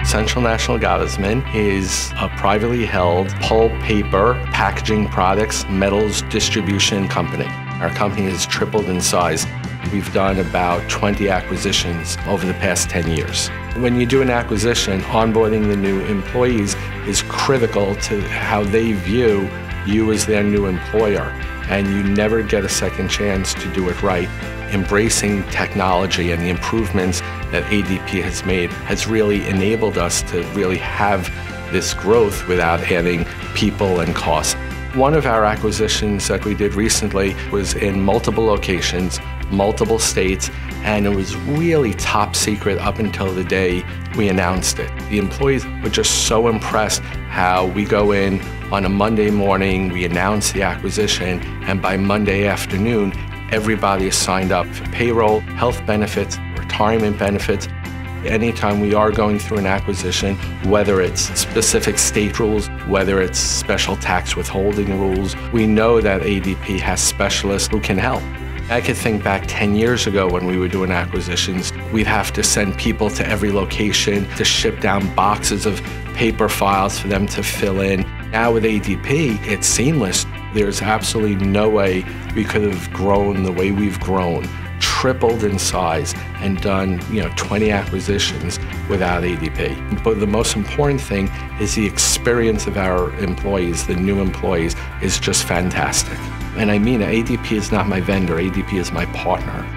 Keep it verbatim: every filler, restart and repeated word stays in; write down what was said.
Central National Gottesman is a privately held pulp, paper, packaging products, metals distribution company. Our company has tripled in size. We've done about twenty acquisitions over the past ten years. When you do an acquisition, onboarding the new employees is critical to how they view you as their new employer, and you never get a second chance to do it right. Embracing technology and the improvements that A D P has made has really enabled us to really have this growth without adding people and costs. One of our acquisitions that we did recently was in multiple locations, multiple states, and it was really top secret up until the day we announced it. The employees were just so impressed how we go in on a Monday morning, we announce the acquisition, and by Monday afternoon, everybody is signed up for payroll, health benefits, retirement benefits. Anytime we are going through an acquisition, whether it's specific state rules, whether it's special tax withholding rules, we know that A D P has specialists who can help. I could think back ten years ago when we were doing acquisitions, we'd have to send people to every location to ship down boxes of paper files for them to fill in. Now with A D P, it's seamless. There's absolutely no way we could have grown the way we've grown, tripled in size, and done, you know, twenty acquisitions without A D P. But the most important thing is the experience of our employees, the new employees, is just fantastic. And I mean, A D P is not my vendor, A D P is my partner.